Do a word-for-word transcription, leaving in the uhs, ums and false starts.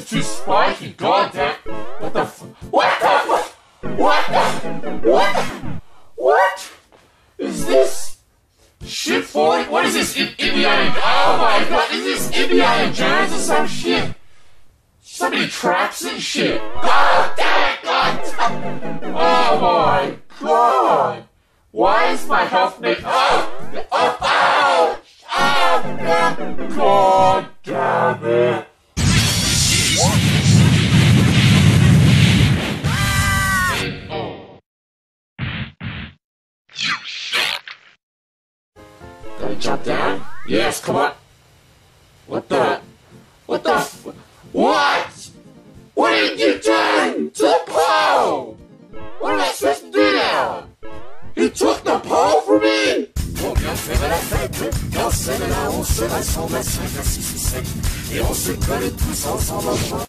too spiky, goddamn. What the f- What the f- What the- What the- What? Is this shit falling? What is this, in Indiana? Oh my god, is this Indiana Jones or some shit? So many traps and shit. God damn it, god! Oh my god! Why is my health made? Oh! Oh! Oh! Oh! God damn it! You suck! Gotta jump down? Yes, come on! What the? What the f- What? What did you do to the pole? What am I supposed to do now? He took the pole from me? Et on se connaît tous ensemble.